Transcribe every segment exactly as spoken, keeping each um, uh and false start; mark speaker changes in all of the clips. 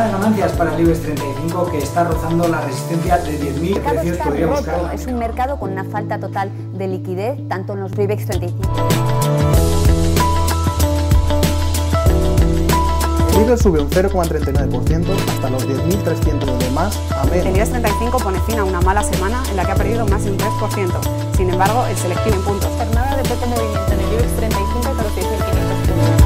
Speaker 1: Buenas ganancias para el IBEX treinta y cinco, que está rozando la resistencia de diez mil.
Speaker 2: El mercado está
Speaker 1: podría
Speaker 2: roto.
Speaker 1: buscar...
Speaker 2: Es un mercado con una falta total de liquidez, tanto en los IBEX treinta y cinco.
Speaker 3: El IBEX sube un cero coma treinta y nueve por ciento hasta los diez mil trescientos de más a menos.
Speaker 4: El IBEX treinta y cinco pone fin a una mala semana en la que ha perdido más de un tres por ciento. Sin embargo, el selectivo en puntos.
Speaker 5: Jornada de poco movimiento en el IBEX treinta y cinco con los seis mil quinientos puntos.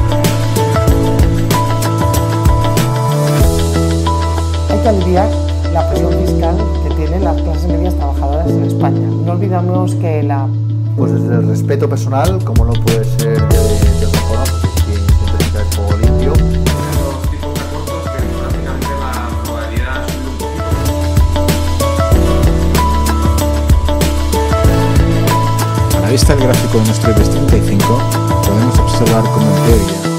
Speaker 6: Hay que aliviar la presión fiscal que tienen las clases medias trabajadoras en España. No olvidamos que la...
Speaker 3: Pues desde el respeto personal, como no puede ser de, de otra forma, porque quien siempre está el fuego limpio.
Speaker 7: Los tipos de cortos que prácticamente la probabilidad sube un poquito.
Speaker 8: A la vista del gráfico de nuestro IBEX treinta y cinco, podemos observar como en teoría